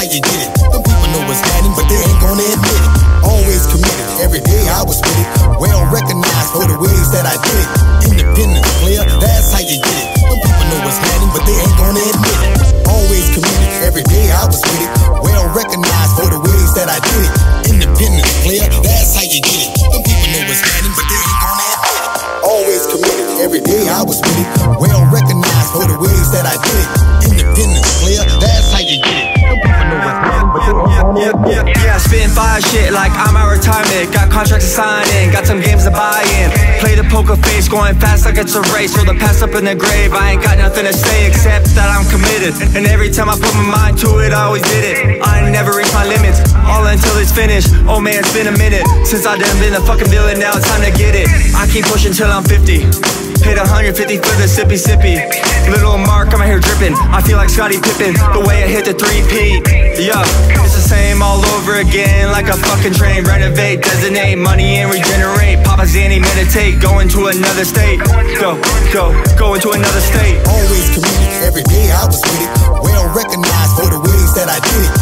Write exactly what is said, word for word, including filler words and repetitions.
you get it. Some people know what's happening, but they ain't gonna admit it. Always committed, every day I was with it. Well recognized for the ways that I did it. Independent, clear, that's how you get it. Some people know what's happening, but they ain't gonna admit it. Always committed, every day I was with it. Well recognized for the ways that I did it. Independent, clear, that's how you get it. Some people know what's happening, but they ain't gonna admit it. Always committed, every day I was with it. Well recognized for the ways that I did it. Independent, clear, that's how you get it. Some people know what's happening, but they ain't gonna admit it. Yeah, spitting fire shit like I'm out retirement. Got contracts to sign in, got some games to buy in. Play the poker face, going fast like it's a race. Throw the past up in the grave, I ain't got nothing to say except that I'm committed. And every time I put my mind to it, I always did it. I ain't never reached my limits, all until it's finished. Oh man, it's been a minute since I done been a fucking villain, now it's time to get it. I keep pushing till I'm fifty. Paid one hundred fifty for the sippy sippy. Little Mark, I'm here dripping. I feel like Scottie Pippen, the way I hit the three-peat. Yeah, it's the same all over again, like a fucking train. Renovate, designate, money and regenerate. Papa Zanny, meditate, go into another state. Go, go, go into another state. Always committed, every day I was with it. Well recognized for the ways that I did it.